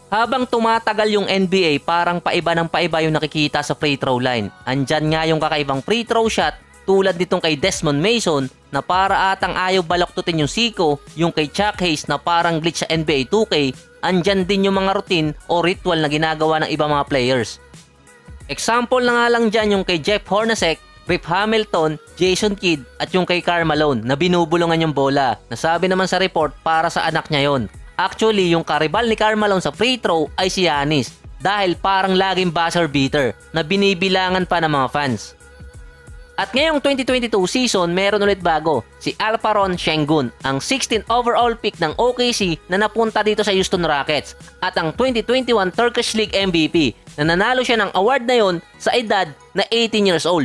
Habang tumatagal yung NBA, parang paiba ng paiba yung nakikita sa free throw line. Andyan nga yung kakaibang free throw shot tulad nitong kay Desmond Mason na para atang ayaw balaktutin yung siko, yung kay Chuck Hayes na parang glitch sa NBA 2K, andyan din yung mga routine o ritual na ginagawa ng ibang mga players. Example na nga lang dyan yung kay Jeff Hornacek, Rip Hamilton, Jason Kidd at yung kay Karl Malone na binubulungan yung bola. Nasabi naman sa report para sa anak niya yon. Actually, yung karibal ni Karl Malone sa free throw ay si Giannis dahil parang laging buzzer beater na binibilangan pa ng mga fans. At ngayong 2022 season, meron ulit bago, si Alperen Sengun, ang 16th overall pick ng OKC na napunta dito sa Houston Rockets at ang 2021 Turkish League MVP na nanalo siya ng award na yon sa edad na 18 years old.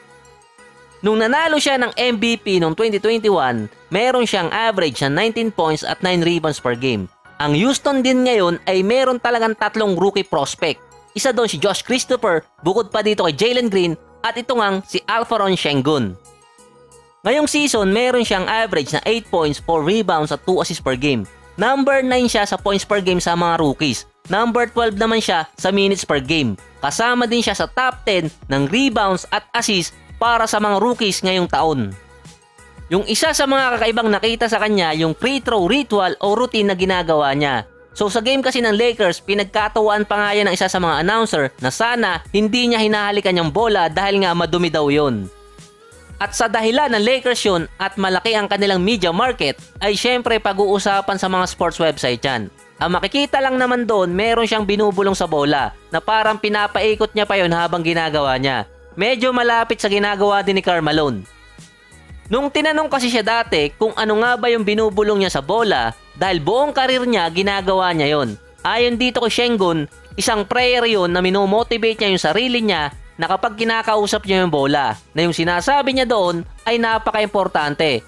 Nung nanalo siya ng MVP noong 2021, meron siyang average na 19 points at 9 rebounds per game. Ang Houston din ngayon ay meron talagang tatlong rookie prospect. Isa doon si Josh Christopher, bukod pa dito kay Jalen Green, at ito ngang si Alperen Sengun. Ngayong season, meron siyang average na 8 points, 4 rebounds at 2 assists per game. Number 9 siya sa points per game sa mga rookies. Number 12 naman siya sa minutes per game. Kasama din siya sa top 10 ng rebounds at assists para sa mga rookies ngayong taon. Yung isa sa mga kakaibang nakita sa kanya, yung free throw ritual o routine na ginagawa niya. So sa game kasi ng Lakers, pinagkatawaan pa nga yan ng isa sa mga announcer na sana hindi niya hinahalikan yung bola dahil nga madumi daw yun. At sa dahilan ng Lakers yun at malaki ang kanilang media market, ay syempre pag-uusapan sa mga sports website yan. Ang makikita lang naman doon, meron siyang binubulong sa bola na parang pinapaikot niya pa yun habang ginagawa niya. Medyo malapit sa ginagawa din ni Karl Malone. Nung tinanong kasi siya dati kung ano nga ba yung binubulong niya sa bola, dahil buong karir niya ginagawa niya yon. Ayon dito kay Sengun, isang prayer yon na minomotivate niya yung sarili niya na kapag kinakausap niya yung bola, na yung sinasabi niya doon ay napaka-importante.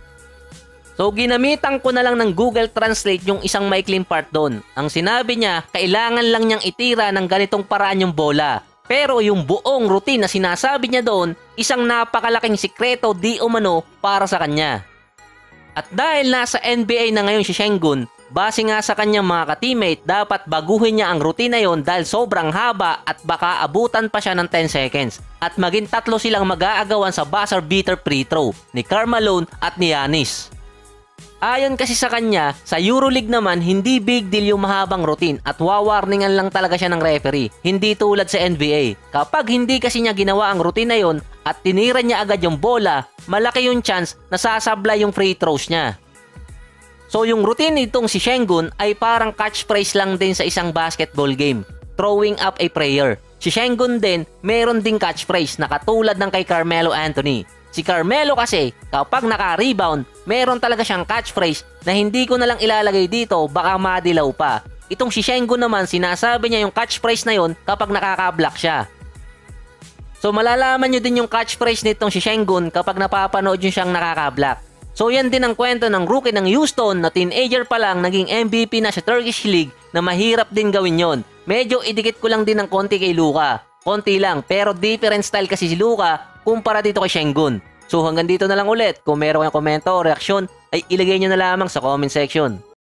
So ginamitan ko na lang ng Google Translate yung isang maikling part doon. Ang sinabi niya, kailangan lang niyang itira ng ganitong paraan yung bola. Pero yung buong routine na sinasabi niya doon, isang napakalaking sikreto di umano para sa kanya. At dahil nasa NBA na ngayon si Sengun, base nga sa kanyang mga ka-teammate, dapat baguhin niya ang routine na yon dahil sobrang haba at baka abutan pa siya ng 10 seconds. At maging tatlo silang mag-aagawan sa buzzer beater free throw ni Karl Malone at ni Giannis. Ayon kasi sa kanya, sa EuroLeague naman hindi big deal yung mahabang routine at wawarningan lang talaga siya ng referee, hindi tulad sa NBA. Kapag hindi kasi niya ginawa ang routine na yon at tinira niya agad yung bola, malaki yung chance na sasablay yung free throws niya. So yung routine nitong si Sengun ay parang catchphrase lang din sa isang basketball game, throwing up a prayer. Si Sengun din, meron ding catchphrase na katulad ng kay Carmelo Anthony. Si Carmelo kasi, kapag naka-rebound, meron talaga siyang catchphrase na hindi ko na lang ilalagay dito, baka madilaw pa. Itong si Sengun naman, sinasabi niya yung catchphrase na yon kapag nakaka-block siya. So malalaman nyo din yung catchphrase nitong si Sengun kapag napapanood nyo siyang nakaka-block. So yan din ang kwento ng rookie ng Houston na teenager pa lang naging MVP na sa Turkish League na mahirap din gawin yon. Medyo idikit ko lang din ng konti kay Luka. Konti lang, pero different style kasi si Luka kumpara dito kay Sengun. So hanggang dito na lang ulit. Kung meron kayong komento o reaksyon, ay ilagay nyo na lamang sa comment section.